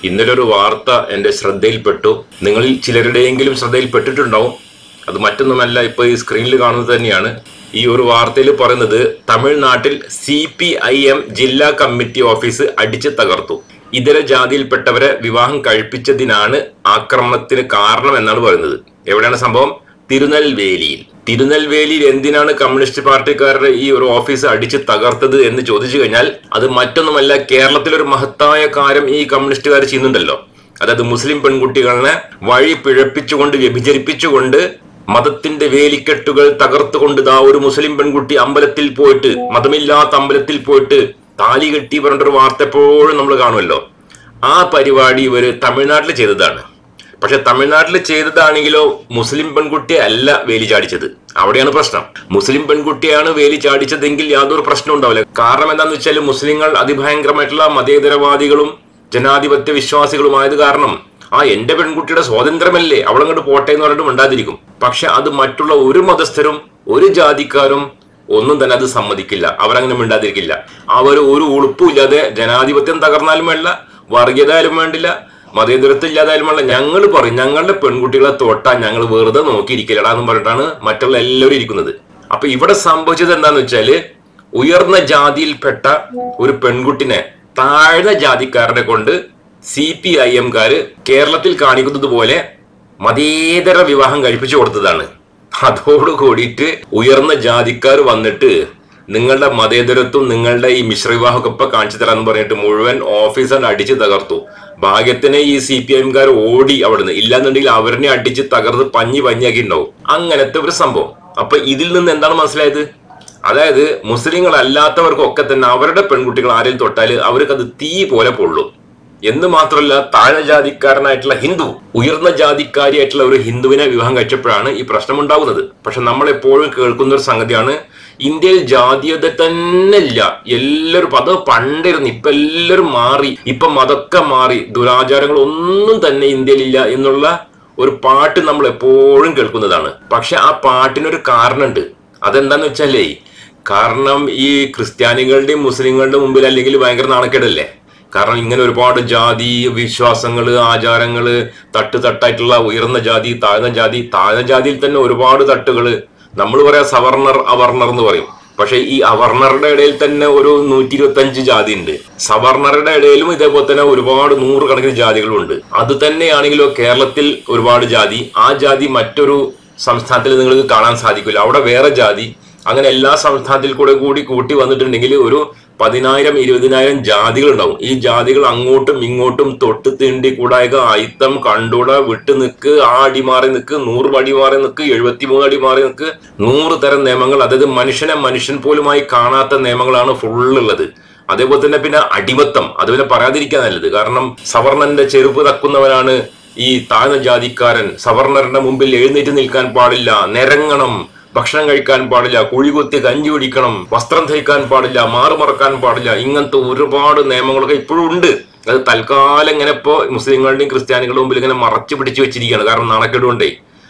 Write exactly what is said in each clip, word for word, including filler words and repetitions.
ഇന്നലെ ഒരു വാർത്ത എൻ്റെ ശ്രദ്ധയിൽപ്പെട്ടു. നിങ്ങളിൽ ചിലരുടെയെങ്കിലും ശ്രദ്ധയിൽപ്പെട്ടിട്ടുണ്ടാവും. അത് മറ്റൊന്നുമല്ല, ഇപ്പോൾ ഈ സ്ക്രീനിൽ കാണുന്നത് തന്നെയാണ്. ഈ ഒരു വാർത്തയിൽ പറയുന്നത് തമിഴ്നാട്ടിൽ സി പി ഐ എം ജില്ലാ കമ്മിറ്റി ഓഫീസ് അടിച്ചു തകർത്തു. ഇതര ജാതിയിൽപ്പെട്ടവരെ വിവാഹം കഴിപ്പിച്ചതിനാണ് ആക്രമണത്തിന് കാരണം എന്നാണ് പറയുന്നത്. എവിടെയാണ് സംഭവം? തിരുനെൽവേലിയിൽ. തിരുനെൽവേലിയിൽ എന്തിനാണ് കമ്മ്യൂണിസ്റ്റ് പാർട്ടിക്കാരുടെ ഈ ഒരു ഓഫീസ് അടിച്ച് തകർത്തത് എന്ന് ചോദിച്ചു കഴിഞ്ഞാൽ അത് മറ്റൊന്നുമല്ല, കേരളത്തിലൊരു മഹത്തായ കാര്യം ഈ കമ്മ്യൂണിസ്റ്റുകാർ ചെയ്യുന്നുണ്ടല്ലോ. അതായത് മുസ്ലിം പെൺകുട്ടികളെ വഴി പിഴപ്പിച്ചുകൊണ്ട് വ്യഭിചരിപ്പിച്ചുകൊണ്ട് മതത്തിന്റെ വേലിക്കെട്ടുകൾ തകർത്തുകൊണ്ട് ദാ ഒരു മുസ്ലിം പെൺകുട്ടി അമ്പലത്തിൽ പോയിട്ട്, മതമില്ലാത്ത അമ്പലത്തിൽ പോയിട്ട് താലി കെട്ടി പറഞ്ഞിട്ടൊരു വാർത്ത എപ്പോഴും നമ്മൾ കാണുമല്ലോ. ആ പരിപാടി ഇവര് തമിഴ്നാട്ടിൽ ചെയ്തതാണ്. പക്ഷെ തമിഴ്നാട്ടിൽ ചെയ്തതാണെങ്കിലോ മുസ്ലിം പെൺകുട്ടിയെ അല്ല വേലി ചാടിച്ചത്. അവിടെയാണ് പ്രശ്നം. മുസ്ലിം പെൺകുട്ടിയാണ് വേലി ചാടിച്ചതെങ്കിൽ യാതൊരു പ്രശ്നം ഉണ്ടാവില്ല. കാരണം എന്താണെന്ന് വെച്ചാൽ മുസ്ലിങ്ങൾ അതിഭയങ്കരമായിട്ടുള്ള മതേതരവാദികളും ജനാധിപത്യ വിശ്വാസികളുമായത് കാരണം ആ എന്റെ പെൺകുട്ടിയുടെ സ്വാതന്ത്ര്യമല്ലേ, അവളങ്ങോട്ട് പോട്ടെ എന്ന് പറഞ്ഞിട്ട് മിണ്ടാതിരിക്കും. പക്ഷെ അത് മറ്റുള്ള ഒരു മതസ്ഥരും ഒരു ജാതിക്കാരും ഒന്നും തന്നെ അത് സമ്മതിക്കില്ല. അവരങ്ങനെ മിണ്ടാതിരിക്കില്ല. അവർ ഒരു ഉളുപ്പുമില്ലാതെ ജനാധിപത്യം തകർന്നാലും വേണ്ട, വർഗീയത ആയാലും വേണ്ടില്ല, മതേതരത്വം ഇല്ലാതായാലും വേണ്ട, ഞങ്ങൾ പറയും ഞങ്ങളുടെ പെൺകുട്ടികളെ തൊട്ടാൽ ഞങ്ങൾ വെറുതെ നോക്കിയിരിക്കില്ലടാ എന്ന് പറഞ്ഞിട്ടാണ് മറ്റുള്ള എല്ലാവരും ഇരിക്കുന്നത്. അപ്പൊ ഇവിടെ സംഭവിച്ചത് എന്താന്ന് വെച്ചാല് ഉയർന്ന ജാതിയിൽപ്പെട്ട ഒരു പെൺകുട്ടിനെ താഴ്ന്ന ജാതിക്കാരനെ കൊണ്ട് സി പി ഐ എംകാര് കേരളത്തിൽ കാണിക്കുന്നത് പോലെ മതേതര വിവാഹം കഴിപ്പിച്ചു കൊടുത്തതാണ്. അതോട് കൂടിയിട്ട് ഉയർന്ന ജാതിക്കാർ വന്നിട്ട് നിങ്ങളുടെ മതേതരത്വം നിങ്ങളുടെ ഈ മിശ്രവിവാഹമൊക്കെ ഇപ്പൊ കാണിച്ചു തരാന്ന് പറഞ്ഞിട്ട് മുഴുവൻ ഓഫീസർ അടിച്ച് തകർത്തു. ഭാഗ്യത്തിന് ഈ സി പി ഐ എംകാർ ഓടി അവിടുന്ന്, ഇല്ലാന്നുണ്ടെങ്കിൽ അവരിനെ അടിച്ച് തകർത്ത് പഞ്ഞി പഞ്ഞാക്കി ഉണ്ടാവും. അങ്ങനത്തെ ഒരു സംഭവം. അപ്പൊ ഇതിൽ നിന്ന് എന്താണ് മനസ്സിലായത്? അതായത് മുസ്ലിങ്ങൾ അല്ലാത്തവർക്കൊക്കെ തന്നെ അവരുടെ പെൺകുട്ടികൾ ആരെങ്കിലും തൊട്ടാൽ അവർക്കത് തീ പോലെ പൊള്ളും. എന്ന് മാത്രമല്ല, താഴ്ന്ന ജാതിക്കാരനായിട്ടുള്ള ഹിന്ദു ഉയർന്ന ജാതിക്കാരിയായിട്ടുള്ള ഒരു ഹിന്ദുവിനെ വിവാഹം കഴിച്ചപ്പോഴാണ് ഈ പ്രശ്നം ഉണ്ടാകുന്നത്. പക്ഷെ നമ്മൾ എപ്പോഴും കേൾക്കുന്ന ഒരു സംഗതിയാണ്, ഇന്ത്യയിൽ ജാതീയത തന്നെ ഇല്ല, എല്ലാവരും അത് പണ്ടിരുന്നു, ഇപ്പൊ എല്ലാവരും മാറി, ഇപ്പൊ മതൊക്കെ മാറി, ദുരാചാരങ്ങൾ ഒന്നും തന്നെ ഇന്ത്യയിലില്ല എന്നുള്ള ഒരു പാട്ട് നമ്മൾ എപ്പോഴും കേൾക്കുന്നതാണ്. പക്ഷെ ആ പാട്ടിനൊരു കാരണമുണ്ട്. അതെന്താന്ന് വെച്ചാലേ, കാരണം ഈ ക്രിസ്ത്യാനികളുടെയും മുസ്ലിങ്ങളുടെയും മുമ്പിൽ അല്ലെങ്കിൽ ഭയങ്കര നാണക്കേടല്ലേ. കാരണം ഇങ്ങനെ ഒരുപാട് ജാതി വിശ്വാസങ്ങള് ആചാരങ്ങള് തട്ട് തട്ടായിട്ടുള്ള ഉയർന്ന ജാതി താഴ്ന്ന ജാതി, താഴ്ന്ന ജാതിയിൽ തന്നെ ഒരുപാട് തട്ടുകള്. നമ്മൾ പറയാ സവർണർ അവർണർ എന്ന് പറയും. പക്ഷെ ഈ അവർണറുടെ ഇടയിൽ തന്നെ ഒരു നൂറ്റി ഇരുപത്തി അഞ്ച് ജാതി ഉണ്ട്. സവർണറുടെ ഇടയിലും ഇതേപോലെ തന്നെ ഒരുപാട് നൂറുകണക്കിന് ജാതികളുണ്ട്. അത് തന്നെയാണെങ്കിലോ കേരളത്തിൽ ഒരുപാട് ജാതി, ആ ജാതി മറ്റൊരു സംസ്ഥാനത്തിൽ നിങ്ങൾക്ക് കാണാൻ സാധിക്കില്ല. അവിടെ വേറെ ജാതി. അങ്ങനെ എല്ലാ സംസ്ഥാനത്തിൽ കൂടെ കൂടി കൂട്ടി വന്നിട്ടുണ്ടെങ്കിൽ ഒരു പതിനായിരം ഇരുപതിനായിരം ജാതികൾ ഉണ്ടാവും. ഈ ജാതികൾ അങ്ങോട്ടും ഇങ്ങോട്ടും തൊട്ട് തീണ്ടി കൂടായക അയിത്തം കണ്ടൂട വിട്ട് നിൽക്ക്, ആ അടി മാറി നിൽക്ക്, നൂറ് അടി മാറി നിൽക്ക്, എഴുപത്തി മൂന്ന് അടി മാറി നിൽക്ക്, നൂറ് തരം നിയമങ്ങൾ. അതായത് മനുഷ്യനെ മനുഷ്യൻ പോലുമായി കാണാത്ത നിയമങ്ങളാണ് ഫുള്ളുള്ളത്. അതേപോലെ തന്നെ പിന്നെ അടിമത്തം, അത് പിന്നെ പറയാതിരിക്കാൻ നല്ലത്. കാരണം സവർണന്റെ ചെരുപ്പ് തക്കുന്നവനാണ് ഈ താഴ്ന്ന ജാതിക്കാരൻ. സവർണരുടെ മുമ്പിൽ എഴുന്നേറ്റ് നിൽക്കാൻ പാടില്ല, നിരങ്ങണം, ഭക്ഷണം കഴിക്കാൻ പാടില്ല, കുഴികുത്തി കഞ്ഞി കുടിക്കണം, വസ്ത്രം ധരിക്കാൻ പാടില്ല, മാറുമറക്കാൻ പാടില്ല. ഇങ്ങനത്തെ ഒരുപാട് നിയമങ്ങളൊക്കെ ഇപ്പോഴും ഉണ്ട്. അത് തൽക്കാലം ഇങ്ങനെ ഇപ്പോ മുസ്ലിങ്ങളുടെയും ക്രിസ്ത്യാനികളുടെ മുമ്പിൽ ഇങ്ങനെ മറച്ചു പിടിച്ചു വെച്ചിരിക്കുകയാണ്. കാരണം നാണക്കേടുകൊണ്ടേ.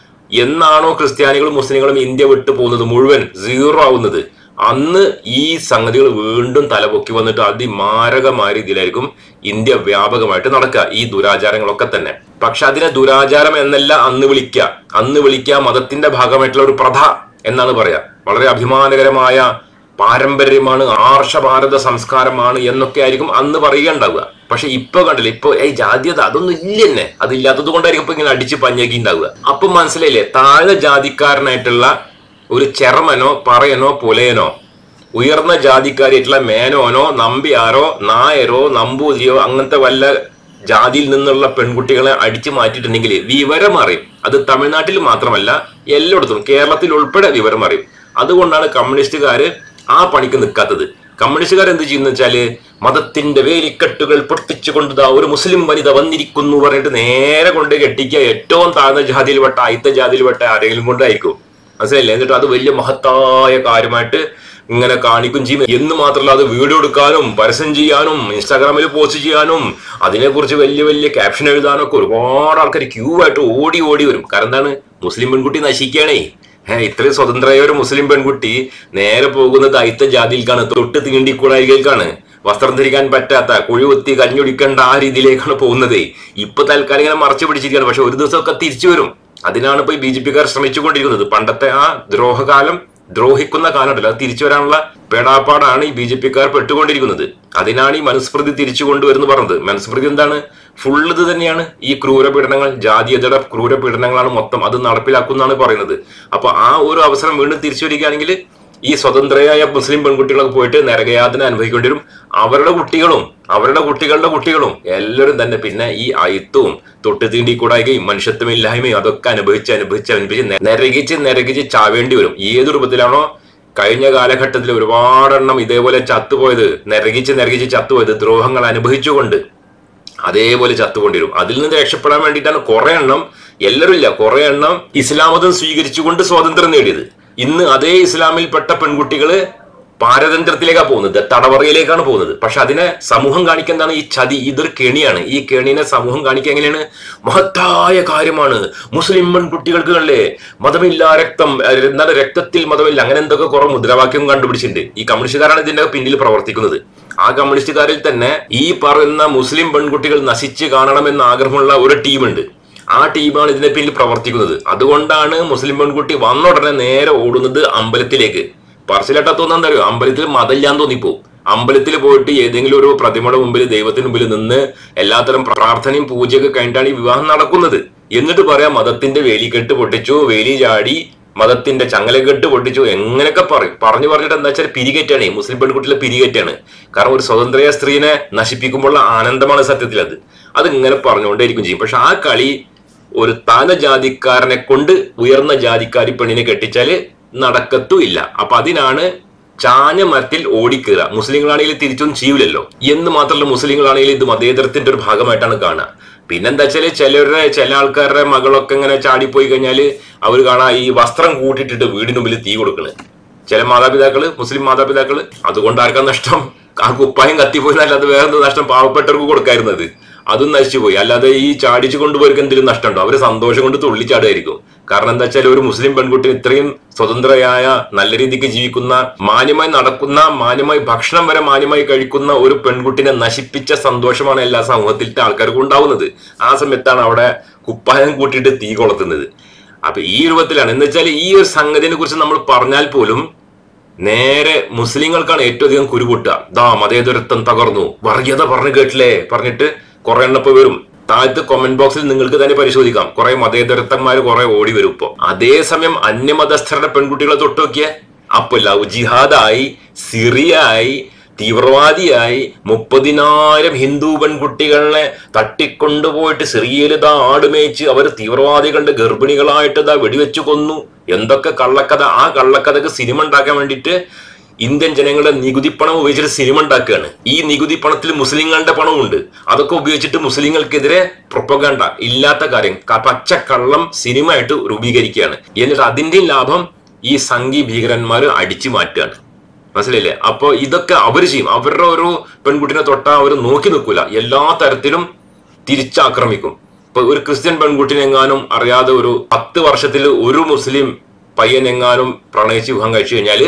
എന്നാണോ ക്രിസ്ത്യാനികളും മുസ്ലിങ്ങളും ഇന്ത്യ വിട്ടു പോകുന്നത്, മുഴുവൻ സീറോ ആവുന്നത്, അന്ന് ഈ സംഗതികൾ വീണ്ടും തലപൊക്കി വന്നിട്ട് അതിമാരകമായ രീതിയിലായിരിക്കും ഇന്ത്യ വ്യാപകമായിട്ട് നടക്കുക, ഈ ദുരാചാരങ്ങളൊക്കെ തന്നെ. പക്ഷെ അതിനെ ദുരാചാരം എന്നല്ല അന്ന് വിളിക്കുക. അന്ന് വിളിക്കുക മതത്തിന്റെ ഭാഗമായിട്ടുള്ള ഒരു പ്രഥ എന്നാണ് പറയാ. വളരെ അഭിമാനകരമായ പാരമ്പര്യമാണ്, ആർഷ ഭാരത സംസ്കാരമാണ് എന്നൊക്കെ ആയിരിക്കും അന്ന് പറയുക ഉണ്ടാവുക. പക്ഷെ ഇപ്പൊ കണ്ടില്ല, ഇപ്പൊ ഏയ് ജാതീയത അതൊന്നും ഇല്ല തന്നെ. അതില്ലാത്തത് കൊണ്ടായിരിക്കും ഇപ്പൊ ഇങ്ങനെ അടിച്ച് പഞ്ഞാക്കി ഉണ്ടാവുക. അപ്പൊ മനസ്സിലായില്ലേ, താഴ്ന്ന ജാതിക്കാരനായിട്ടുള്ള ഒരു ചെറമനോ പറയനോ പുലയനോ ഉയർന്ന ജാതിക്കാരായിട്ടുള്ള മേനോനോ നമ്പ്യാരോ നായരോ നമ്പൂതിരിയോ അങ്ങനത്തെ വല്ല ജാതിയിൽ നിന്നുള്ള പെൺകുട്ടികളെ അടിച്ചു മാറ്റിയിട്ടുണ്ടെങ്കിൽ വിവരം അറിയും. അത് തമിഴ്നാട്ടിൽ മാത്രമല്ല എല്ലായിടത്തും, കേരളത്തിൽ ഉൾപ്പെടെ വിവരം അറിയും. അതുകൊണ്ടാണ് കമ്മ്യൂണിസ്റ്റുകാര് ആ പണിക്ക് നിൽക്കാത്തത്. കമ്മ്യൂണിസ്റ്റുകാർ എന്ത് ചെയ്യുന്ന വെച്ചാല് മതത്തിന്റെ വേലിക്കെട്ടുകൾ പൊട്ടിച്ചുകൊണ്ടുതാ ഒരു മുസ്ലിം വനിത വന്നിരിക്കുന്നു പറഞ്ഞിട്ട് നേരെ കൊണ്ട് കെട്ടിക്കുക ഏറ്റവും താഴ്ന്ന ജാതിയിൽപ്പെട്ട അയിത്ത ജാതിയിൽപ്പെട്ട ആരെങ്കിലും കൊണ്ടായിരിക്കും. മനസ്സിലായില്ലേ? എന്നിട്ട് അത് വലിയ മഹത്തായ കാര്യമായിട്ട് ഇങ്ങനെ കാണിക്കും ചെയ്യും. എന്ന് മാത്രമല്ല, അത് വീഡിയോ എടുക്കാനും പരസ്യം ചെയ്യാനും ഇൻസ്റ്റാഗ്രാമിൽ പോസ്റ്റ് ചെയ്യാനും അതിനെക്കുറിച്ച് വലിയ വലിയ ക്യാപ്ഷൻ എഴുതാനും ഒക്കെ ഒരുപാട് ആൾക്കാർ ക്യൂ ആയിട്ട് ഓടി ഓടി വരും. കാരണം എന്താണ്? മുസ്ലിം പെൺകുട്ടി നശിക്കുകയാണേ. ഏഹ് ഇത്രയും സ്വതന്ത്രമായ ഒരു മുസ്ലിം പെൺകുട്ടി നേരെ പോകുന്നത് അയിത്ത ജാതിയിൽക്കാണ്, തൊട്ട് തീണ്ടിക്കൂടായികൾക്കാണ്. വസ്ത്രം ധരിക്കാൻ പറ്റാത്ത, കുഴികുത്തി കഞ്ഞൊടിക്കേണ്ട ആ രീതിയിലേക്കാണ് പോകുന്നത്. ഇപ്പൊ തൽക്കാലം ഇങ്ങനെ മറച്ചു പിടിച്ചിരിക്കുകയാണ്. പക്ഷെ ഒരു ദിവസമൊക്കെ തിരിച്ചു വരും. അതിനാണ് ഇപ്പൊ ഈ ബി ജെ പിക്കാർ ശ്രമിച്ചുകൊണ്ടിരിക്കുന്നത്. പണ്ടത്തെ ആ ദ്രോഹകാലം, ദ്രോഹിക്കുന്ന കാലമുണ്ടല്ലോ, അത് തിരിച്ചു വരാനുള്ള പേടാപ്പാടാണ് ഈ ബി ജെ പിക്കാർ പെട്ടുകൊണ്ടിരിക്കുന്നത്. അതിനാണ് ഈ മനുസ്മൃതി തിരിച്ചു കൊണ്ടുവരുന്നു പറഞ്ഞത്. മനുസ്മൃതി എന്താണ്? ഫുൾ ഇത് തന്നെയാണ്. ഈ ക്രൂരപീഡനങ്ങൾ, ജാതീയതയുടെ ക്രൂരപീഡനങ്ങളാണ് മൊത്തം. അത് നടപ്പിലാക്കുന്നാണ് പറയുന്നത്. അപ്പൊ ആ ഒരു അവസരം വീണ്ടും തിരിച്ചു വരികയാണെങ്കിൽ ഈ സ്വതന്ത്രയായ മുസ്ലിം പെൺകുട്ടികളൊക്കെ പോയിട്ട് നരകയാതന അനുഭവിക്കേണ്ടി വരും. അവരുടെ കുട്ടികളും അവരുടെ കുട്ടികളുടെ കുട്ടികളും എല്ലാവരും തന്നെ പിന്നെ ഈ അയിത്തവും തൊട്ട് തീണ്ടി കൂടായ്കയും മനുഷ്യത്വമില്ലായ്മയും അതൊക്കെ അനുഭവിച്ച് അനുഭവിച്ച് അനുഭവിച്ച് നരകിച്ച് നരകിച്ച് ചാവേണ്ടി വരും. ഏത് രൂപത്തിലാണോ കഴിഞ്ഞ കാലഘട്ടത്തിൽ ഒരുപാടെണ്ണം ഇതേപോലെ ചത്തുപോയത്, നരകിച്ച് നരകിച്ച് ചത്തുപോയത് ദ്രോഹങ്ങൾ അനുഭവിച്ചുകൊണ്ട്, അതേപോലെ ചത്തുകൊണ്ടിരും. അതിൽ നിന്ന് രക്ഷപ്പെടാൻ വേണ്ടിയിട്ടാണ് കുറെ എണ്ണം, എല്ലാവരും ഇല്ല, കുറെ എണ്ണം ഇസ്ലാം മതം സ്വീകരിച്ചുകൊണ്ട് സ്വാതന്ത്ര്യം നേടിയത്. ഇന്ന് അതേ ഇസ്ലാമിൽപ്പെട്ട പെൺകുട്ടികള് പാരതന്ത്ര്യത്തിലേക്കാണ് പോകുന്നത്, തടവറയിലേക്കാണ് പോകുന്നത്. പക്ഷെ അതിനെ സമൂഹം കാണിക്കുന്നതാണ് ഈ ചതി. ഇതൊരു കെണിയാണ്. ഈ കെണിനെ സമൂഹം കാണിക്കുക എങ്ങനെയാണ്? മഹത്തായ കാര്യമാണ്, മുസ്ലിം പെൺകുട്ടികൾക്ക് അല്ലേ മതമില്ല, രക്തം എന്നാൽ രക്തത്തിൽ മതമില്ല, അങ്ങനെ എന്തൊക്കെ കുറെ മുദ്രാവാക്യം കണ്ടുപിടിച്ചിട്ടുണ്ട്. ഈ കമ്മ്യൂണിസ്റ്റുകാരാണ് ഇതിന്റെ പിന്നിൽ പ്രവർത്തിക്കുന്നത്. ആ കമ്മ്യൂണിസ്റ്റുകാരിൽ തന്നെ ഈ പറയുന്ന മുസ്ലിം പെൺകുട്ടികൾ നശിച്ച് കാണണമെന്ന് ആഗ്രഹമുള്ള ഒരു ടീമുണ്ട്. ആ ടീമാണ് ഇതിനെ പിന്നിൽ പ്രവർത്തിക്കുന്നത്. അതുകൊണ്ടാണ് മുസ്ലിം പെൺകുട്ടി വന്ന ഉടനെ നേരെ ഓടുന്നത് അമ്പലത്തിലേക്ക്. പറച്ചിലേട്ടാ തോന്നാൻ തരുമോ? അമ്പലത്തിൽ മതമില്ലാന്ന് തോന്നിപ്പോ. അമ്പലത്തിൽ പോയിട്ട് ഏതെങ്കിലും ഒരു പ്രതിമയുടെ മുമ്പിൽ, ദൈവത്തിന് മുമ്പിൽ നിന്ന് എല്ലാത്തരം പ്രാർത്ഥനയും പൂജയൊക്കെ കഴിഞ്ഞിട്ടാണ് ഈ വിവാഹം നടക്കുന്നത്. എന്നിട്ട് പറയാം മതത്തിന്റെ വേലിക്കെട്ട് പൊട്ടിച്ചു, വേലി ചാടി, മതത്തിന്റെ ചങ്ങലക്കെട്ട് പൊട്ടിച്ചു, എങ്ങനെയൊക്കെ പറയും. പറഞ്ഞു പറഞ്ഞിട്ട് എന്താ വെച്ചാൽ പിരികെറ്റാണ്, മുസ്ലിം പെൺകുട്ടികളെ പിരികെറ്റാണ്. കാരണം ഒരു സ്വതന്ത്രയ സ്ത്രീനെ നശിപ്പിക്കുമ്പോഴുള്ള ആനന്ദമാണ് സത്യത്തിൽ അത്. അത് ഇങ്ങനെ പറഞ്ഞുകൊണ്ടേയിരിക്കും ചെയ്യും. പക്ഷെ ആ കളി ഒരു താഴ്ന്ന ജാതിക്കാരനെ കൊണ്ട് ഉയർന്ന ജാതിക്കാരി പെണ്ണിനെ കെട്ടിച്ചാല് നടക്കത്തും ഇല്ല. അപ്പൊ അതിനാണ് ചാഞ്ഞ മരത്തിൽ ഓടിക്കുക. മുസ്ലിങ്ങളാണെങ്കിൽ തിരിച്ചൊന്നും ചെയ്യില്ലല്ലോ എന്ന് മാത്രമല്ല, മുസ്ലിങ്ങളാണെങ്കിൽ ഇത് മതേതരത്തിന്റെ ഒരു ഭാഗമായിട്ടാണ് കാണുക. പിന്നെന്താ വെച്ചാല് ചിലരുടെ ചില ആൾക്കാരുടെ മകളൊക്കെ ഇങ്ങനെ ചാടിപ്പോയി കഴിഞ്ഞാല് അവർ കാണാ ഈ വസ്ത്രം കൂട്ടിയിട്ടിട്ട് വീടിന് മുമ്പിൽ തീ കൊടുക്കണ്. ചില മാതാപിതാക്കള്, മുസ്ലിം മാതാപിതാക്കള്. അതുകൊണ്ട് ആർക്കാ നഷ്ടം? ആ കുപ്പായം കത്തിപ്പോയി, അത് വേറെ നഷ്ടം പാവപ്പെട്ടവർക്ക് കൊടുക്കായിരുന്നത്, അതും നശിച്ചുപോയി. അല്ലാതെ ഈ ചാടിച്ചു കൊണ്ടുപോയവർക്ക് എന്തെങ്കിലും നഷ്ടമുണ്ടോ? അവര് സന്തോഷം കൊണ്ട് തുള്ളിച്ചാടുമായിരിക്കും. കാരണം എന്താ വെച്ചാൽ ഒരു മുസ്ലിം പെൺകുട്ടി ഇത്രയും സ്വതന്ത്രയായ, നല്ല രീതിക്ക് ജീവിക്കുന്ന, മാന്യമായി നടക്കുന്ന, മാന്യമായി ഭക്ഷണം വരെ മാന്യമായി കഴിക്കുന്ന ഒരു പെൺകുട്ടിനെ നശിപ്പിച്ച സന്തോഷമാണ് എല്ലാ സമൂഹത്തിലത്തെ ആൾക്കാർക്കും ഉണ്ടാവുന്നത്. ആ സമയത്താണ് അവിടെ കുപ്പായം കൂട്ടിയിട്ട് തീ കൊളുത്തുന്നത്. അപ്പൊ ഈ രൂപത്തിലാണ്. എന്ന് വെച്ചാൽ ഈ ഒരു സംഗതിനെ കുറിച്ച് നമ്മൾ പറഞ്ഞാൽ പോലും നേരെ മുസ്ലിങ്ങൾക്കാണ് ഏറ്റവും അധികം കുരുപൊട്ടുക. ദാ മതേതരത്വം തകർന്നു, വർഗീയത പറഞ്ഞു കേട്ടില്ലേ പറഞ്ഞിട്ട് കുറെ എണ്ണപ്പോ വരും. താഴത്ത് കമന്റ് ബോക്സിൽ നിങ്ങൾക്ക് തന്നെ പരിശോധിക്കാം. കുറെ മതേതരത്വന്മാർ കുറെ ഓടി വരും. ഇപ്പൊ അതേസമയം അന്യമതസ്ഥരുടെ പെൺകുട്ടികളെ തൊട്ട് നോക്കിയേ, അപ്പൊ ലവ് ജിഹാദായി, സിറിയായി, തീവ്രവാദിയായി, മുപ്പതിനായിരം ഹിന്ദു പെൺകുട്ടികളെ തട്ടിക്കൊണ്ടുപോയിട്ട് സിറിയയിൽ ഇതാ ആടുമേച്ച് അവർ തീവ്രവാദികളുടെ ഗർഭിണികളായിട്ട് ഇതാ വെടിവെച്ചു കൊന്നു. എന്തൊക്കെ കള്ളക്കഥ! ആ കള്ളക്കഥക്ക് സിനിമ ഉണ്ടാക്കാൻ വേണ്ടിയിട്ട് ഇന്ത്യൻ ജനങ്ങളുടെ നികുതി പണം ഉപയോഗിച്ചിട്ട് സിനിമ ഉണ്ടാക്കുകയാണ്. ഈ നികുതി പണത്തിൽ മുസ്ലിങ്ങളുടെ പണമുണ്ട്. അതൊക്കെ ഉപയോഗിച്ചിട്ട് മുസ്ലിങ്ങൾക്കെതിരെ പ്രൊപ്പഗണ്ട, ഇല്ലാത്ത കാര്യം, പച്ചക്കള്ളം സിനിമ ആയിട്ട് രൂപീകരിക്കുകയാണ്. എന്നിട്ട് അതിന്റെ ലാഭം ഈ സംഘി ഭീകരന്മാർ അടിച്ചു മാറ്റുകയാണ്. മനസ്സിലായില്ലേ? അപ്പൊ ഇതൊക്കെ അവർ ചെയ്യും. അവരുടെ ഒരു പെൺകുട്ടിനെ തൊട്ടാ അവർ നോക്കി നിൽക്കൂല, എല്ലാ തരത്തിലും തിരിച്ചാക്രമിക്കും. ഇപ്പൊ ഒരു ക്രിസ്ത്യൻ പെൺകുട്ടിനെ എങ്ങാനും അറിയാതെ ഒരു പത്ത് വർഷത്തിൽ ഒരു മുസ്ലിം പയ്യൻ എങ്ങാനും പ്രണയിച്ച് വിവാഹം കഴിച്ചു കഴിഞ്ഞാല്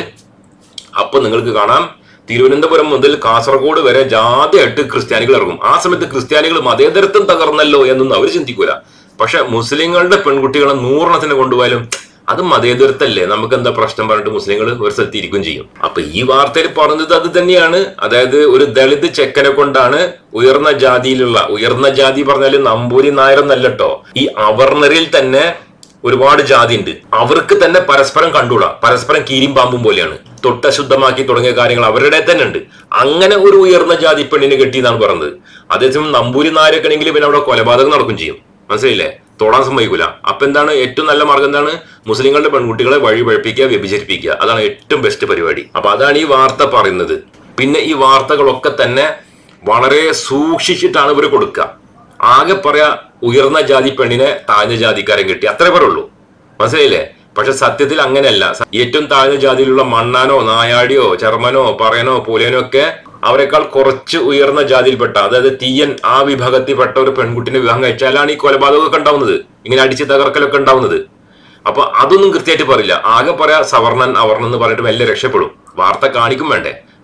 അപ്പൊ നിങ്ങൾക്ക് കാണാം തിരുവനന്തപുരം മുതൽ കാസർഗോഡ് വരെ ജാതിയായിട്ട് ക്രിസ്ത്യാനികൾ ഇറങ്ങും. ആ സമയത്ത് ക്രിസ്ത്യാനികൾ മതേതരത്വം തകർന്നല്ലോ എന്നൊന്നും അവർ ചിന്തിക്കൂല. പക്ഷെ മുസ്ലിങ്ങളുടെ പെൺകുട്ടികളെ നൂറെണ്ണത്തിന് കൊണ്ടുപോയാലും അത് മതേതരത്തല്ലേ, നമുക്ക് എന്താ പ്രശ്നം പറഞ്ഞിട്ട് മുസ്ലിങ്ങൾ ഒരു സ്ഥലത്ത് ഇരിക്കും ചെയ്യും. അപ്പൊ ഈ വാർത്തയിൽ പറഞ്ഞത് അത് തന്നെയാണ്. അതായത് ഒരു ദളിത് ചെക്കനെ കൊണ്ടാണ് ഉയർന്ന ജാതിയിലുള്ള, ഉയർന്ന ജാതി പറഞ്ഞാല് നമ്പൂരി നായരെന്നല്ലോ, ഈ അവർണരിൽ തന്നെ ഒരുപാട് ജാതി ഉണ്ട്. അവർക്ക് തന്നെ പരസ്പരം കണ്ടുകൂടാ, പരസ്പരം കീരിയും പാമ്പും പോലെയാണ്. തൊട്ട ശുദ്ധമാക്കി തുടങ്ങിയ കാര്യങ്ങൾ അവരുടെ തന്നെ ഉണ്ട്. അങ്ങനെ ഒരു ഉയർന്ന ജാതി പെണ്ണിനെ കെട്ടി എന്നാണ് പറഞ്ഞത്. അതേസമയം നമ്പൂരി നായരൊക്കെ ആണെങ്കിൽ പിന്നെ അവിടെ കൊലപാതകം നടക്കും ചെയ്യും. മനസ്സിലായില്ലേ? തൊടാൻ സമ്മതിക്കൂല. അപ്പൊ എന്താണ് ഏറ്റവും നല്ല മാർഗം? എന്താണ്? മുസ്ലിങ്ങളുടെ പെൺകുട്ടികളെ വഴി പഴപ്പിക്കുക, വ്യഭിചരിപ്പിക്കുക. അതാണ് ഏറ്റവും ബെസ്റ്റ് പരിപാടി. അപ്പൊ അതാണ് ഈ വാർത്ത പറയുന്നത്. പിന്നെ ഈ വാർത്തകളൊക്കെ തന്നെ വളരെ സൂക്ഷിച്ചിട്ടാണ് ഇവർ കൊടുക്കുക. ആകെ പറയാ ഉയർന്ന ജാതി പെണ്ണിനെ താഴ്ന്ന ജാതിക്കാരൻ കിട്ടി, അത്രേ പറയുള്ളൂ. മനസ്സിലായില്ലേ? പക്ഷെ സത്യത്തിൽ അങ്ങനെയല്ല. ഏറ്റവും താഴ്ന്ന ജാതിയിലുള്ള മണ്ണാനോ നായാടിയോ ചെർമനോ പറയനോ പൂലേനോ ഒക്കെ അവരെക്കാൾ കുറച്ച് ഉയർന്ന ജാതിയിൽപ്പെട്ട, അതായത് തീയൻ ആ വിഭാഗത്തിൽപ്പെട്ട ഒരു പെൺകുട്ടിനെ വിവാഹം കഴിച്ചാലാണ് ഈ കൊലപാതകമൊക്കെ ഉണ്ടാവുന്നത്, ഇങ്ങനെ അടിച്ച് തകർക്കലൊക്കെ ഉണ്ടാവുന്നത്. അപ്പൊ അതൊന്നും കൃത്യമായിട്ട് പറയില്ല. ആകെ പറയാ സവർണൻ അവർണൻ എന്ന് പറഞ്ഞിട്ട് മെല്ലെ രക്ഷപ്പെടും. വാർത്ത കാണിക്കും വേണ്ടേ?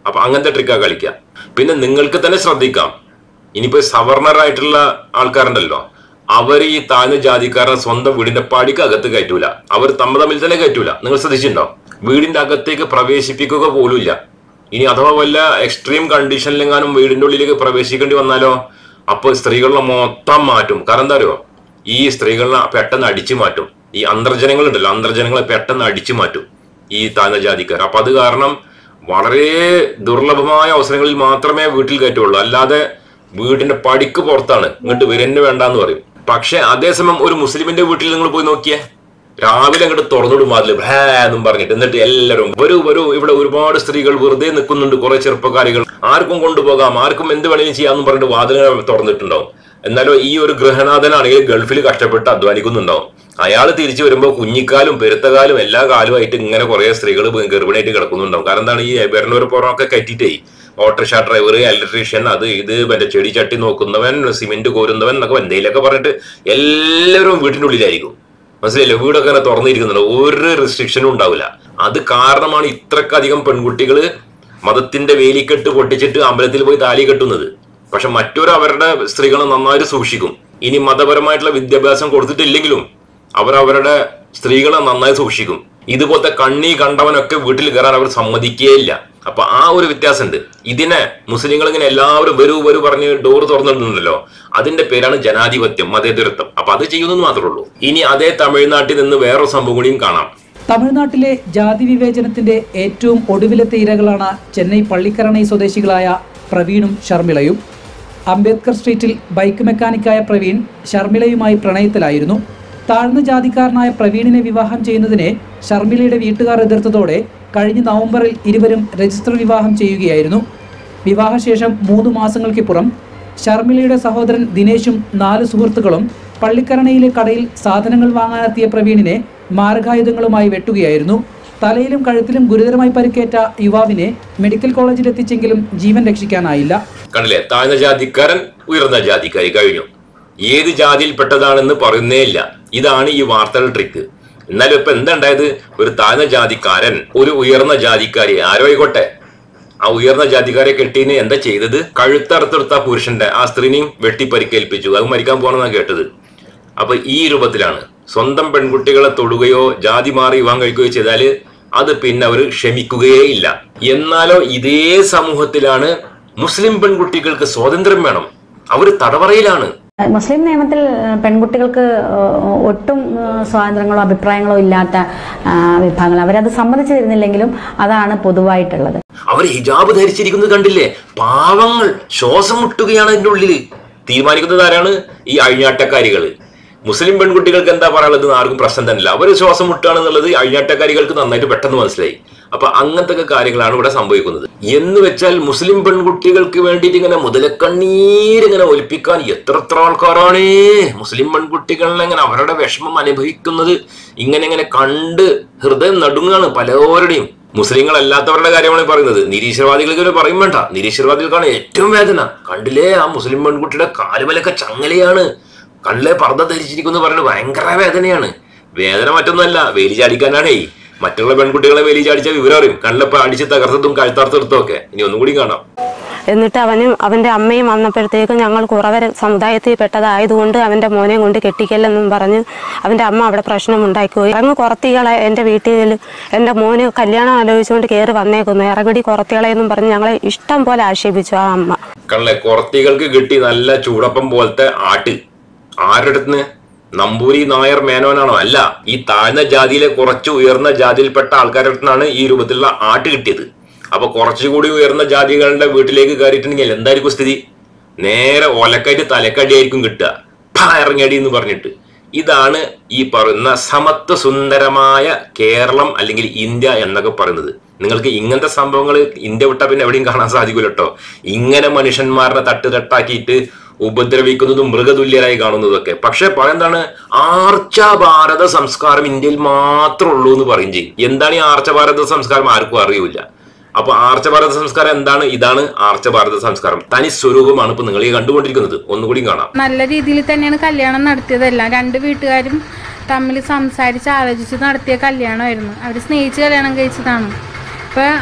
അപ്പൊ അങ്ങനത്തെ ട്രിക്കാ കളിക്കുക. പിന്നെ നിങ്ങൾക്ക് തന്നെ ശ്രദ്ധിക്കാം, ഇനിയിപ്പോ സവർണറായിട്ടുള്ള ആൾക്കാരുണ്ടല്ലോ, അവർ ഈ താഴ്ന്ന ജാതിക്കാരനെ സ്വന്തം വീടിന്റെ പടിക്ക് അകത്ത് കയറ്റൂല, അവർ തമ്മിൽ തമ്മിൽ തന്നെ കയറ്റൂല. നിങ്ങൾ ശ്രദ്ധിച്ചിട്ടുണ്ടോ? വീടിന്റെ അകത്തേക്ക് പ്രവേശിപ്പിക്കുക പോലുമില്ല. ഇനി അഥവാ വല്ല എക്സ്ട്രീം കണ്ടീഷനിലെങ്ങാനും വീടിന്റെ ഉള്ളിലേക്ക് പ്രവേശിക്കേണ്ടി വന്നാലോ, അപ്പൊ സ്ത്രീകളെ മൊത്തം മാറ്റും. കാരണം എന്താ അറിയോ, ഈ സ്ത്രീകളെ പെട്ടെന്ന് അടിച്ചു മാറ്റും. ഈ അന്തർജനങ്ങൾ ഉണ്ടല്ലോ, അന്തർജനങ്ങളെ പെട്ടെന്ന് അടിച്ചു മാറ്റും ഈ താഴ്ന്ന ജാതിക്കാർ. അപ്പൊ അത് കാരണം വളരെ ദുർലഭമായ അവസരങ്ങളിൽ മാത്രമേ വീട്ടിൽ കയറ്റുള്ളൂ, അല്ലാതെ വീടിന്റെ പടിക്ക് പുറത്താണ്, ഇങ്ങോട്ട് വരന്നെ വേണ്ടെന്ന് പറയും. പക്ഷെ അതേസമയം ഒരു മുസ്ലിമിന്റെ വീട്ടിൽ നിങ്ങൾ പോയി നോക്കിയേ, രാവിലെ അങ്ങോട്ട് തുറന്നിടും വാതില് ഭേ എന്നും പറഞ്ഞിട്ട്, എന്നിട്ട് എല്ലാവരും വരൂ വരൂ, ഇവിടെ ഒരുപാട് സ്ത്രീകൾ വെറുതെ നിൽക്കുന്നുണ്ട്, കുറെ ചെറുപ്പക്കാരികൾ, ആർക്കും കൊണ്ടുപോകാം, ആർക്കും എന്ത് വേണമെങ്കിലും ചെയ്യാമെന്ന് പറഞ്ഞിട്ട് വാതിൽ തുറന്നിട്ടുണ്ടാവും. എന്നാലോ ഈ ഒരു ഗൃഹനാഥനാണെങ്കിൽ ഗൾഫിൽ കഷ്ടപ്പെട്ട് അധ്വാനിക്കുന്നുണ്ടാവും. അയാൾ തിരിച്ചു വരുമ്പോൾ കുഞ്ഞിക്കാലും പെരുത്തകാലും എല്ലാ കാലുമായിട്ട് ഇങ്ങനെ കുറെ സ്ത്രീകൾ ഗർഭിണിയായിട്ട് കിടക്കുന്നുണ്ടാവും. കാരണം എന്താണ്, ഈ വരുന്നവർ പുറമൊക്കെ കയറ്റിട്ടേ ഓട്ടോറിക്ഷ ഡ്രൈവർ, ഇലക്ട്രീഷ്യൻ, അത് ഇത് മറ്റേ ചെടി ചട്ടി നോക്കുന്നവൻ, സിമെന്റ് കോരുന്നവൻ എന്നൊക്കെ എന്തെങ്കിലുമൊക്കെ പറഞ്ഞിട്ട് എല്ലാവരും വീട്ടിൻ്റെ ഉള്ളിലായിരിക്കും. മനസ്സിലായില്ലേ? വീടൊക്കെ അങ്ങനെ തുറന്നിരിക്കുന്നുണ്ട്, ഒരു റെസ്ട്രിക്ഷനും ഉണ്ടാവില്ല. അത് കാരണമാണ് ഇത്രക്കധികം പെൺകുട്ടികൾ മതത്തിന്റെ വേലിക്കെട്ട് പൊട്ടിച്ചിട്ട് അമ്പലത്തിൽ പോയി താലി കെട്ടുന്നത്. പക്ഷെ മറ്റൊരു അവരുടെ സ്ത്രീകളെ നന്നായിട്ട് സൂക്ഷിക്കും. ഇനി മതപരമായിട്ടുള്ള വിദ്യാഭ്യാസം കൊടുത്തിട്ടില്ലെങ്കിലും അവർ അവരുടെ സ്ത്രീകളെ നന്നായി സൂക്ഷിക്കും. ഇതുപോലത്തെ കണ്ണി കണ്ടവനൊക്കെ വീട്ടിൽ കയറാൻ അവർ സമ്മതിക്കുകയില്ല. അപ്പൊ ആ ഒരു വ്യത്യാസമുണ്ട്. ഇതിനെ മുസ്ലിങ്ങൾ ഇങ്ങനെ എല്ലാവരും വരൂ വരൂ പറഞ്ഞ് ഡോർ തുറന്നിട്ടുണ്ടല്ലോ, അതിന്റെ പേരാണ് ജനാധിപത്യം, മതേതരത്വം. അപ്പൊ അത് ചെയ്യുന്നത് മാത്രമേ ഉള്ളൂ. ഇനി അതേ തമിഴ്നാട്ടിൽ നിന്ന് വേറൊരു സംഭവം കൂടിയും കാണാം. തമിഴ്നാട്ടിലെ ജാതി വിവേചനത്തിന്റെ ഏറ്റവും ഒടുവിലത്തെ ഇരകളാണ് ചെന്നൈ പള്ളിക്കരണൈ സ്വദേശികളായ പ്രവീണും ഷർമിളയും. അംബേദ്കർ സ്ട്രീറ്റിൽ ബൈക്ക് മെക്കാനിക്കായ പ്രവീൺ ഷർമിളയുമായി പ്രണയത്തിലായിരുന്നു. താഴ്ന്ന ജാതിക്കാരനായ പ്രവീണിനെ വിവാഹം ചെയ്യുന്നതിനെ ഷർമിളയുടെ വീട്ടുകാർ എതിർത്തതോടെ കഴിഞ്ഞ നവംബറിൽ ഇരുവരും രജിസ്റ്റർ വിവാഹം ചെയ്യുകയായിരുന്നു. വിവാഹശേഷം മൂന്ന് മാസങ്ങൾക്കിപ്പുറം ഷർമിളയുടെ സഹോദരൻ ദിനേശും നാല് സുഹൃത്തുക്കളും പള്ളിക്കരണയിലെ കടയിൽ സാധനങ്ങൾ വാങ്ങാനെത്തിയ പ്രവീണിനെ മാരകായുധങ്ങളുമായി വെട്ടുകയായിരുന്നു. തലയിലും കഴുത്തിലും ഗുരുതരമായി പരിക്കേറ്റ യുവാവിനെ മെഡിക്കൽ കോളേജിൽ എത്തിച്ചെങ്കിലും ജീവൻ രക്ഷിക്കാനായില്ല. കണ്ടില്ലേ, താഴ്ന്ന ജാതിക്കാരൻ ഉയർന്ന ജാതിക്കാരി കഴിഞ്ഞു. ഏത് ജാതിയിൽപ്പെട്ടതാണെന്ന് പറയുന്നേ ഇല്ല. ഇതാണ് ഈ വാർത്തയുടെ ട്രിക്ക്. എന്നാലും ഇപ്പൊ എന്താ ഉണ്ടായത്, ഒരു താഴ്ന്ന ജാതിക്കാരൻ ഒരു ഉയർന്ന ജാതിക്കാരി ആരോ ആയിക്കോട്ടെ, ആ ഉയർന്ന ജാതിക്കാരെ കെട്ടിന് എന്താ ചെയ്തത്, കഴുത്തറുത്തെടുത്ത പുരുഷന്റെ ആ സ്ത്രീനെയും വെട്ടി പരിക്കേൽപ്പിച്ചു. അത് മരിക്കാൻ പോകണമെന്നാണ് കേട്ടത്. അപ്പൊ ഈ രൂപത്തിലാണ് സ്വന്തം പെൺകുട്ടികളെ തൊടുകയോ ജാതി മാറി വിവാഹം കഴിക്കുകയോ ചെയ്താല് അത് പിന്നെ അവർ ക്ഷമിക്കുകയേ ഇല്ല. എന്നാലോ ഇതേ സമൂഹത്തിലാണ് മുസ്ലിം പെൺകുട്ടികൾക്ക് സ്വാതന്ത്ര്യം വേണം, അവർ തടവറയിലാണ്. മുസ്ലിം നിയമത്തിൽ പെൺകുട്ടികൾക്ക് ഒട്ടും സ്വാതന്ത്ര്യങ്ങളോ അഭിപ്രായങ്ങളോ ഇല്ലാത്ത വിഭാഗങ്ങൾ, അവരത് സമ്മതിച്ചു തരുന്നില്ലെങ്കിലും അതാണ് പൊതുവായിട്ടുള്ളത്. അവർ ഹിജാബ് ധരിച്ചിരിക്കുന്നത് കണ്ടില്ലേ, പാവങ്ങൾ ശ്വാസം മുട്ടുകയാണ് അതിൻ്റെ ഉള്ളിൽ. തീരുമാനിക്കുന്നത് ആരാണ്? ഈ അഴിഞ്ഞാട്ടക്കാരികള്. മുസ്ലിം പെൺകുട്ടികൾക്ക് എന്താ പറയാനുള്ളത് ആർക്കും പ്രശ്നം തന്നെയില്ല, അവർ ശ്വാസം മുട്ടുകയാണെന്നുള്ളത് അഴിഞ്ഞാട്ടക്കാരികൾക്ക് നന്നായിട്ട് പെട്ടെന്ന് മനസ്സിലായി. അപ്പൊ അങ്ങനത്തെ കാര്യങ്ങളാണ് ഇവിടെ സംഭവിക്കുന്നത്. എന്ന് വെച്ചാൽ മുസ്ലിം പെൺകുട്ടികൾക്ക് വേണ്ടിയിട്ട് ഇങ്ങനെ മുതലക്കണ്ണീരിങ്ങനെ ഒലിപ്പിക്കാൻ എത്രത്ര ആൾക്കാരാണ് മുസ്ലിം പെൺകുട്ടികളെ ഇങ്ങനെ അവരുടെ വിഷമം അനുഭവിക്കുന്നത് ഇങ്ങനെ ഇങ്ങനെ കണ്ട് ഹൃദയം നടുങ്ങാണ് പലവരുടെയും. മുസ്ലിങ്ങളല്ലാത്തവരുടെ കാര്യമാണ് പറയുന്നത്. നിരീശ്വരവാദികൾക്ക് പറയും വേണ്ട, നിരീശ്വരവാദികൾക്കാണ് ഏറ്റവും വേദന. കണ്ടില്ലേ, ആ മുസ്ലിം പെൺകുട്ടിയുടെ കാലുമലൊക്കെ ചങ്ങലയാണ്, കണ്ണിലെ പർദ്ദ ധരിച്ചിരിക്കുന്നു പറയുന്നത് ഭയങ്കര വേദനയാണ്. വേദന മറ്റൊന്നുമല്ല, വേലി ചാടിക്കാനാണേ. മറ്റുള്ള പെൺകുട്ടികളെ വേലി ചാടിച്ച വിവരം അറിയും, കണ്ണിലപ്പ അടിച്ച് തകർത്തതും കഴുത്താർത്തെടുത്തും ഒക്കെ. ഇനി ഒന്നും കൂടി കാണാം. എന്നിട്ട് അവനും അവന്റെ അമ്മയും വന്നപ്പോഴത്തേക്കും ഞങ്ങൾ കുറവര സമുദായത്തിൽ പെട്ടതായതുകൊണ്ട് അവന്റെ മോനെ കൊണ്ട് കെട്ടിക്കല്ലെന്നും പറഞ്ഞ് അവന്റെ അമ്മ അവിടെ പ്രശ്നം ഉണ്ടാക്കിപ്പോയി. അങ്ങ് കുറത്തികളെ എൻ്റെ വീട്ടിൽ എൻ്റെ മോന് കല്യാണം ആലോചിച്ചുകൊണ്ട് കയറി വന്നേക്കുന്നു, ഇറങ്ങടി കുറത്തികളെന്നും പറഞ്ഞ് ഞങ്ങളെ ഇഷ്ടം പോലെ ആക്ഷേപിച്ചു ആ അമ്മ. കള്ളെ കുറത്തികൾക്ക് കിട്ടി നല്ല ചൂടപ്പം പോലത്തെ ആട്ട്. ആരുടെ അടുത്ത്? നമ്പൂരി നായർ മേനോനാണോ? അല്ല, ഈ താഴ്ന്ന ജാതിയിലെ കുറച്ച് ഉയർന്ന ജാതിയിൽപ്പെട്ട ആൾക്കാരുടെ അടുത്താണ് ഈ രൂപത്തിലുള്ള ആട്ട് കിട്ടിയത്. അപ്പൊ കുറച്ചുകൂടി ഉയർന്ന ജാതികളുടെ വീട്ടിലേക്ക് കയറിയിട്ടുണ്ടെങ്കിൽ എന്തായിരിക്കും സ്ഥിതി? നേരെ ഒലക്കായിട്ട് തലക്കടിയായിരിക്കും കിട്ടുക, ഇറങ്ങടി എന്ന് പറഞ്ഞിട്ട്. ഇതാണ് ഈ പറയുന്ന സമത്വ സുന്ദരമായ കേരളം അല്ലെങ്കിൽ ഇന്ത്യ എന്നൊക്കെ പറയുന്നത്. നിങ്ങൾക്ക് ഇങ്ങനത്തെ സംഭവങ്ങൾ ഇന്ത്യ വിട്ടാൽ പിന്നെ എവിടെയും കാണാൻ സാധിക്കില്ല കേട്ടോ. ഇങ്ങനെ മനുഷ്യന്മാരെ തട്ടുതട്ടാക്കിയിട്ട് ഉപദ്രവിക്കുന്നതും മൃഗതുല്യരായി കാണുന്നതൊക്കെ. പക്ഷെ പറയുന്നതാണ്, ആർച്ച ഭാരത സംസ്കാരം ഇന്ത്യയിൽ മാത്രമേ ഉള്ളൂ എന്ന് പറയും ചെയ്യും. എന്താണ് ഈ ആർച്ച ഭാരത സംസ്കാരം ആർക്കും അറിയില്ല. അപ്പൊ ആർച്ച ഭാരത സംസ്കാരം എന്താണ്? ഇതാണ് ആർച്ച ഭാരത സംസ്കാരം. തനി സ്വരൂപമാണ് ഇപ്പൊ നിങ്ങൾ ഈ കണ്ടുകൊണ്ടിരിക്കുന്നത്. ഒന്നുകൂടി കാണാം. നല്ല രീതിയിൽ തന്നെയാണ് കല്യാണം നടത്തിയതെല്ലാം. രണ്ട് വീട്ടുകാരും തമ്മിൽ സംസാരിച്ച് ആലോചിച്ച് നടത്തിയ കല്യാണമായിരുന്നു. അവർ സ്നേഹിച്ച് കല്യാണം കഴിച്ചതാണ്. ഇപ്പൊ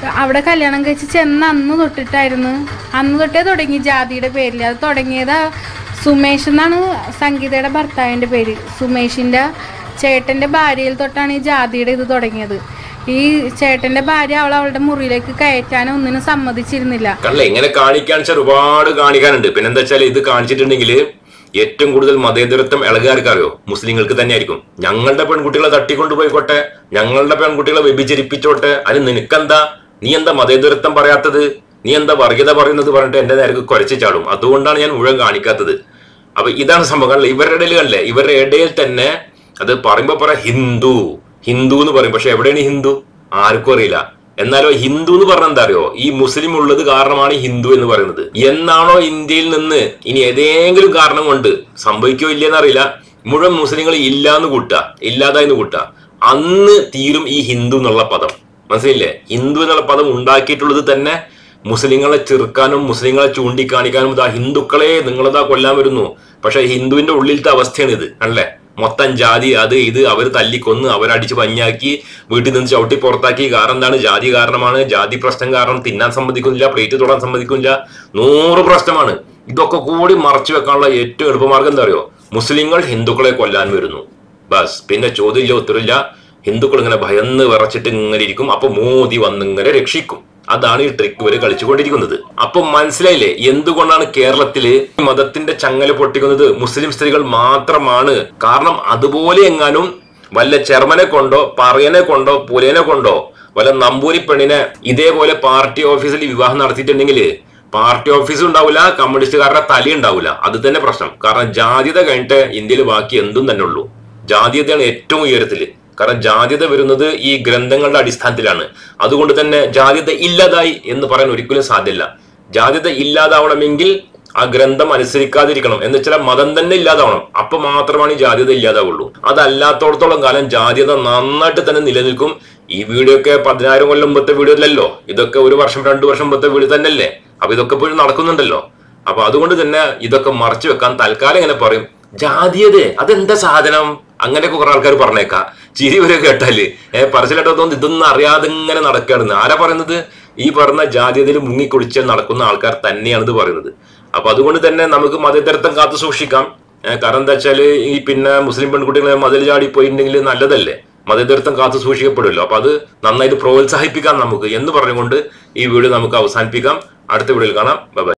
അവിടെ കല്യാണം കഴിച്ച് ചെന്ന് അന്ന് തൊട്ടിട്ടായിരുന്നു, അന്ന് തൊട്ടേ തുടങ്ങി ജാതിയുടെ പേരിൽ. അത് തുടങ്ങിയത് സുമേഷ് എന്നാണ് സംഗീതയുടെ ഭർത്താവിൻ്റെ പേര്. സുമേഷിൻ്റെ ചേട്ടൻ്റെ ഭാര്യയിൽ തൊട്ടാണ് ഈ ജാതിയുടെ ഇത് തുടങ്ങിയത്. ഈ ചേട്ടന്റെ ഭാര്യ അവൾ അവളുടെ മുറിയിലേക്ക് കയറ്റാനും ഒന്നിനും സമ്മതിച്ചിരുന്നില്ല. കണ്ടല്ലേ, ഇങ്ങനെ കാണിക്കാൻ ഒരുപാട് കാണിക്കാനുണ്ട്. പിന്നെന്താ വെച്ചാൽ ഇത് കാണിച്ചിട്ടുണ്ടെങ്കിൽ ഏറ്റവും കൂടുതൽ മതേതരത്വം ഇളകാർക്കറിയോ മുസ്ലിങ്ങൾക്ക് തന്നെ ആയിരിക്കും. ഞങ്ങളുടെ പെൺകുട്ടികളെ തട്ടിക്കൊണ്ടുപോയിക്കോട്ടെ, ഞങ്ങളുടെ പെൺകുട്ടികളെ വ്യഭിചരിപ്പിച്ചോട്ടെ, അതിന് നിനക്കെന്താ, നീ എന്താ മതേതരത്വം പറയാത്തത്, നീ എന്താ വർഗീയത പറയുന്നത് പറഞ്ഞിട്ട് എന്റെ നേരെ കുരച്ചു ചാടും. അതുകൊണ്ടാണ് ഞാൻ മുഴുവൻ കാണിക്കാത്തത്. അപ്പൊ ഇതാണ് സംഭവം. ഇവരുടെ ഇടയിൽ കണ്ടല്ലേ, ഇവരുടെ ഇടയിൽ തന്നെ അത് പറയുമ്പോ പറയാം ഹിന്ദു ഹിന്ദു എന്ന് പറയും. പക്ഷെ എവിടെയാണ് ഹിന്ദു ആർക്കും അറിയില്ല. എന്നാലോ ഹിന്ദു എന്ന് പറഞ്ഞാൽ എന്താ അറിയോ, ഈ മുസ്ലിം ഉള്ളത് കാരണമാണ് ഹിന്ദു എന്ന് പറയുന്നത്. എന്നാണോ ഇന്ത്യയിൽ നിന്ന് ഇനി ഏതെങ്കിലും കാരണം കൊണ്ട് സംഭവിക്കോ ഇല്ലെന്ന് അറിയില്ല, മുഴുവൻ മുസ്ലിങ്ങൾ ഇല്ല എന്ന് കൂട്ടുക, ഇല്ലാതായെന്ന് കൂട്ടുക, അന്ന് തീരും ഈ ഹിന്ദു എന്നുള്ള പദം. മനസ്സിലില്ലേ? ഹിന്ദു എന്നുള്ള പദം ഉണ്ടാക്കിയിട്ടുള്ളത് തന്നെ മുസ്ലിങ്ങളെ ചെറുക്കാനും മുസ്ലിങ്ങളെ ചൂണ്ടിക്കാണിക്കാനും. ഇതാ ഹിന്ദുക്കളെ നിങ്ങളിതാ കൊല്ലാൻ വരുന്നു. പക്ഷെ ഹിന്ദുവിന്റെ ഉള്ളിലത്തെ അവസ്ഥയാണ് ഇത്. അല്ലേ, മൊത്തം ജാതി അത് ഇത് അവർ തല്ലിക്കൊന്ന് അവരടിച്ച് പഞ്ഞാക്കി വീട്ടിൽ നിന്ന് ചവിട്ടി പുറത്താക്കി. കാരണം എന്താണ്? ജാതി കാരണമാണ്. ജാതി പ്രശ്നം കാരണം തിന്നാൻ സമ്മതിക്കുന്നില്ല, പ്ലേറ്റ് തൊടാൻ സമ്മതിക്കുന്നില്ല, നൂറ് പ്രശ്നമാണ്. ഇതൊക്കെ കൂടി മറച്ചു വെക്കാനുള്ള ഏറ്റവും എളുപ്പമാർഗം എന്താ അറിയോ? മുസ്ലിങ്ങൾ ഹിന്ദുക്കളെ കൊല്ലാൻ വരുന്നു. ബസ്, പിന്നെ ചോദ്യമില്ല ഉത്തരവില്ല. ഹിന്ദുക്കൾ ഇങ്ങനെ ഭയന്ന് വിറച്ചിട്ട് ഇങ്ങനെ ഇരിക്കും. അപ്പൊ മോദി വന്നിങ്ങനെ രക്ഷിക്കും. അതാണ് ഈ ട്രിക്ക് ഇവര് കളിച്ചുകൊണ്ടിരിക്കുന്നത്. അപ്പൊ മനസ്സിലായില്ലേ എന്തുകൊണ്ടാണ് കേരളത്തില് മതത്തിന്റെ ചങ്ങല പൊട്ടിക്കുന്നത് മുസ്ലിം സ്ത്രീകൾ മാത്രമാണ്? കാരണം അതുപോലെ എങ്ങാനും വല്ല ചെർമനെ കൊണ്ടോ പറയനെ കൊണ്ടോ പുലേനെ കൊണ്ടോ വല്ല നമ്പൂരി പെണ്ണിനെ ഇതേപോലെ പാർട്ടി ഓഫീസിൽ വിവാഹം നടത്തിയിട്ടുണ്ടെങ്കിൽ പാർട്ടി ഓഫീസും ഉണ്ടാവില്ല, കമ്മ്യൂണിസ്റ്റുകാരുടെ തല ഉണ്ടാവില്ല. അത് തന്നെ പ്രശ്നം. കാരണം ജാതിത കഴിഞ്ഞിട്ട് ഇന്ത്യയിൽ ബാക്കി എന്തും തന്നെ ഉള്ളൂ. ജാതീയതയാണ് ഏറ്റവും ഉയരത്തില്. കാരണം ജാതിത വരുന്നത് ഈ ഗ്രന്ഥങ്ങളുടെ അടിസ്ഥാനത്തിലാണ്. അതുകൊണ്ട് തന്നെ ജാതിത ഇല്ലാതായി എന്ന് പറയാൻ ഒരിക്കലും സാധ്യമല്ല. ജാതിത ഇല്ലാതാവണമെങ്കിൽ ആ ഗ്രന്ഥം അനുസരിക്കാതിരിക്കണം, എന്ന് വെച്ചാൽ മതം തന്നെ ഇല്ലാതാവണം. അപ്പൊ മാത്രമാണ് ഈ ജാതിത ഇല്ലാതാവുള്ളൂ. അതല്ലാത്തോടത്തോളം കാലം ജാതിത നന്നായിട്ട് തന്നെ നിലനിൽക്കും. ഈ വീഡിയോ ഒക്കെ പതിനായിരം കൊല്ലം മുമ്പത്തെ വീഡിയോ അല്ലല്ലോ, ഇതൊക്കെ ഒരു വർഷം രണ്ടു വർഷം മുമ്പത്തെ വീഡിയോ തന്നെയല്ലേ. അപ്പൊ ഇതൊക്കെ ഇപ്പോഴും നടക്കുന്നുണ്ടല്ലോ. അപ്പൊ അതുകൊണ്ട് തന്നെ ഇതൊക്കെ മറച്ചു വെക്കാൻ തൽക്കാലം ഇങ്ങനെ പറയും. ജാതീയത അതെന്താ സാധനം, അങ്ങനെയൊക്കെ കുറെ ആൾക്കാർ പറഞ്ഞേക്കാം. ചിരി വരെ കേട്ടാല് ഏഹ് പറച്ചിലായിട്ടോ തോന്നുന്നു ഇതൊന്നും അറിയാതെ ഇങ്ങനെ നടക്കുകയാണെന്ന്. ആരാ പറയുന്നത്? ഈ പറഞ്ഞ ജാതീയതയിൽ മുങ്ങിക്കുളിച്ച് നടക്കുന്ന ആൾക്കാർ തന്നെയാണ് ഇത് പറയുന്നത്. അപ്പൊ അതുകൊണ്ട് തന്നെ നമുക്ക് മതേതരത്വം കാത്തു സൂക്ഷിക്കാം. കാരണം എന്താ വെച്ചാല് ഈ പിന്നെ മുസ്ലിം പെൺകുട്ടികളെ മതിൽ ചാടി പോയിട്ടുണ്ടെങ്കിൽ നല്ലതല്ലേ, മതേതരത്വം കാത്തു സൂക്ഷിക്കപ്പെടുമല്ലോ. അപ്പൊ അത് നന്നായിട്ട് പ്രോത്സാഹിപ്പിക്കാം നമുക്ക് എന്ന് പറഞ്ഞുകൊണ്ട് ഈ വീഡിയോ നമുക്ക് അവസാനിപ്പിക്കാം. അടുത്ത വീഡിയോയിൽ കാണാം. Bye by.